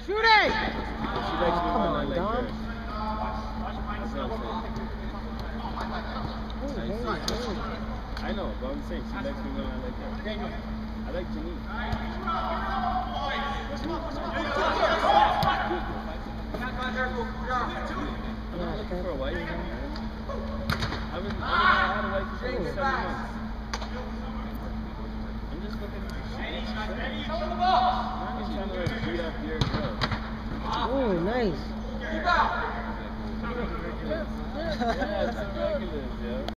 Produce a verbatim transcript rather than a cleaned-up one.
Shoot it! She likes me Come when I on, like Dom. her. That's what I'm saying. I see. I know, but I'm saying she likes me when I like her. I like Janine. I'm not looking for a wife. I've been, I had a wife for seven months. I'm just looking for shit. I'm just trying to like beat up your girl. Oh, nice. Yeah, it's regulars, yo.